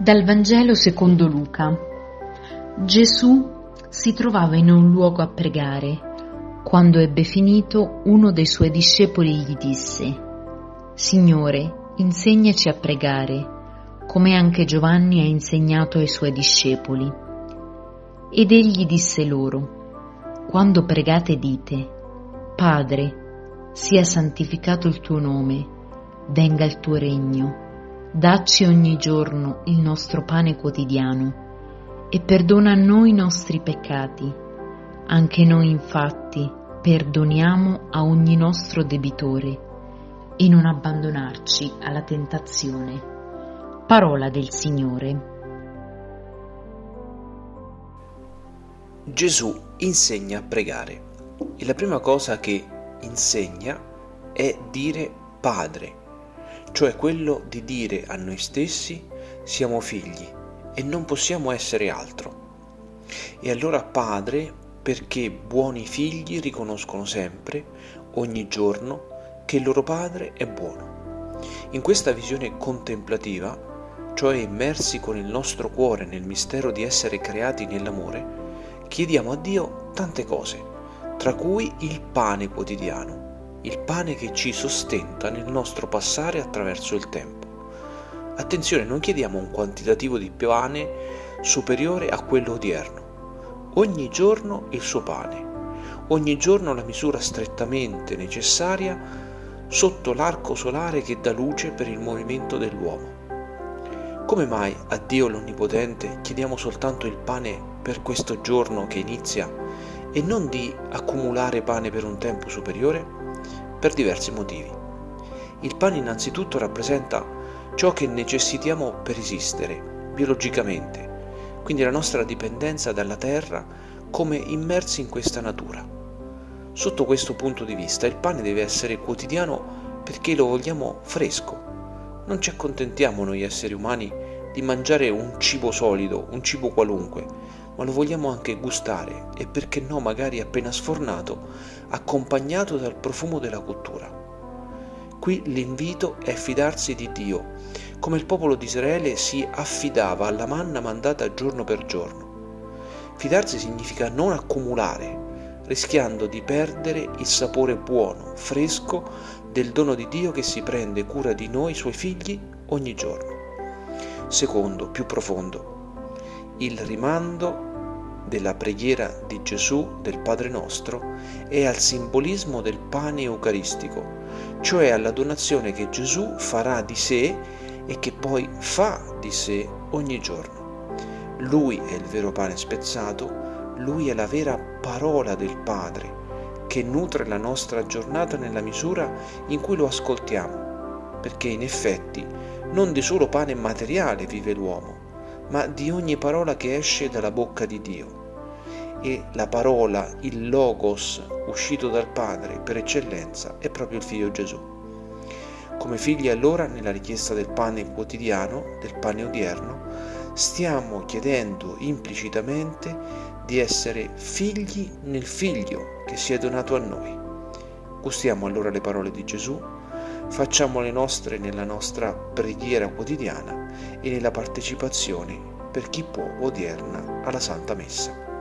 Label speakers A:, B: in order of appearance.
A: Dal Vangelo secondo Luca. Gesù si trovava in un luogo a pregare. Quando ebbe finito, uno dei suoi discepoli gli disse: Signore, insegnaci a pregare, come anche Giovanni ha insegnato ai suoi discepoli. Ed egli disse loro: Quando pregate dite: Padre, sia santificato il tuo nome, venga il tuo regno. Dacci ogni giorno il nostro pane quotidiano e perdona a noi i nostri peccati, anche noi infatti perdoniamo a ogni nostro debitore, e non abbandonarci alla tentazione. Parola del Signore.
B: Gesù insegna a pregare e la prima cosa che insegna è dire Padre, cioè quello di dire a noi stessi siamo figli e non possiamo essere altro. E allora Padre, perché buoni figli riconoscono sempre, ogni giorno, che il loro Padre è buono. In questa visione contemplativa, cioè immersi con il nostro cuore nel mistero di essere creati nell'amore, chiediamo a Dio tante cose, tra cui il pane quotidiano, il pane che ci sostenta nel nostro passare attraverso il tempo. Attenzione, non chiediamo un quantitativo di pane superiore a quello odierno. Ogni giorno il suo pane, ogni giorno la misura strettamente necessaria sotto l'arco solare che dà luce per il movimento dell'uomo. Come mai a Dio l'Onnipotente chiediamo soltanto il pane per questo giorno che inizia e non di accumulare pane per un tempo superiore? Per diversi motivi. Il pane innanzitutto rappresenta ciò che necessitiamo per esistere, biologicamente, quindi la nostra dipendenza dalla terra come immersi in questa natura. Sotto questo punto di vista il pane deve essere quotidiano perché lo vogliamo fresco. Non ci accontentiamo noi esseri umani di mangiare un cibo solido, un cibo qualunque, ma lo vogliamo anche gustare e perché no magari appena sfornato, accompagnato dal profumo della cottura. Qui l'invito è fidarsi di Dio, come il popolo di Israele si affidava alla manna mandata giorno per giorno. Fidarsi significa non accumulare, rischiando di perdere il sapore buono, fresco del dono di Dio che si prende cura di noi, suoi figli, ogni giorno. Secondo, più profondo, il rimando della preghiera di Gesù del Padre nostro è al simbolismo del pane eucaristico, cioè alla donazione che Gesù farà di sé e che poi fa di sé ogni giorno. Lui è il vero pane spezzato, Lui è la vera parola del Padre che nutre la nostra giornata nella misura in cui lo ascoltiamo, perché in effetti non di solo pane materiale vive l'uomo, ma di ogni parola che esce dalla bocca di Dio. E la parola, il Logos, uscito dal Padre per eccellenza, è proprio il Figlio Gesù. Come figli allora, nella richiesta del pane quotidiano, del pane odierno, stiamo chiedendo implicitamente di essere figli nel Figlio che si è donato a noi. Gustiamo allora le parole di Gesù, facciamole nostre nella nostra preghiera quotidiana e nella partecipazione per chi può odierna alla Santa Messa.